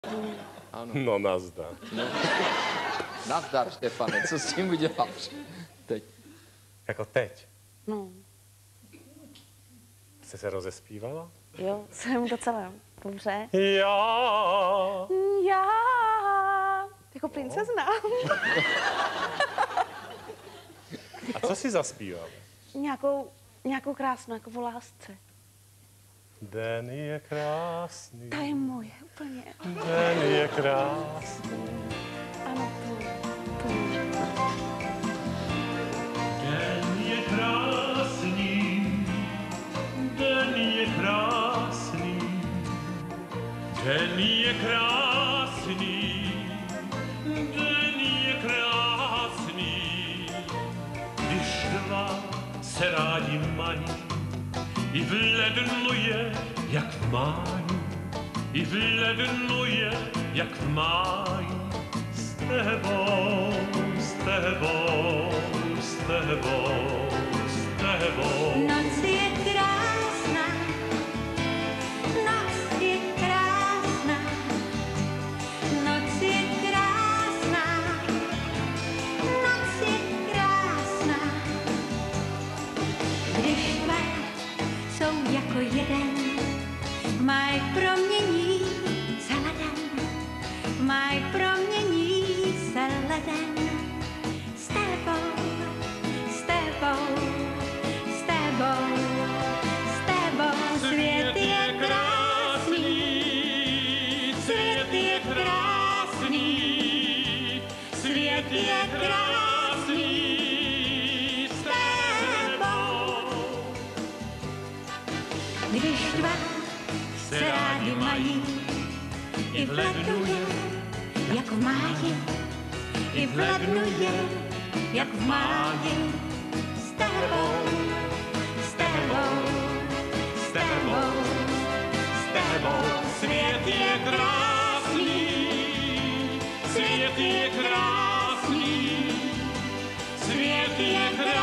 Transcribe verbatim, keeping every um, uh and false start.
Ano. No nazdar. No. Nazdar, Štefane, co s tím uděláš teď? Jako teď. No, Jste se rozespívala? jo, jsem docela dobře. Já. Já, jako princezna. A co si zaspíváme? nějakou, nějakou krásnou, jako o lásce. Den je krásný. Ta je moje, úplně. Den je krásný. Ano, tvůj, tvůj. Den je krásný, den je krásný, den je krásný, den je krásný, když dva se rádi mají, i v lednu je jak v máji, i v lednu je jak v máji, s tebou, s tebou, s tebou, s tebou. Noc je krásná, noc je krásná, noc je krásná, noc je krásná. Když dva jsou jako jeden, maj promění se leden, maj promění se leden. S tebou, s tebou, s tebou, s tebou. Svět je krásný, svět je krásný, svět je krásný, s tebou. Když dva se rádi mají, i v lednu je, jak v máji, i v lednu je, jak v máji, s tebou, s tebou, s tebou, s tebou. Svět je krásný, svět je krásný, svět je krásný.